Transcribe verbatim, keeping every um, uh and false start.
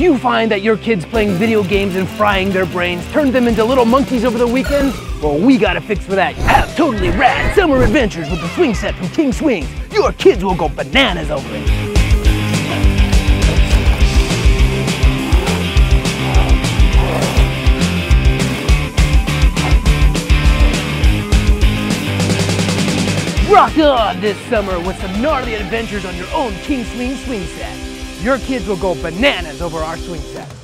you find that your kids playing video games and frying their brains turned them into little monkeys over the weekend? Well, we got a fix for that. Have totally rad summer adventures with the swing set from King Swings. Your kids will go bananas over it. Rock on this summer with some gnarly adventures on your own King Swing swing set. Your kids will go bananas over our swing set.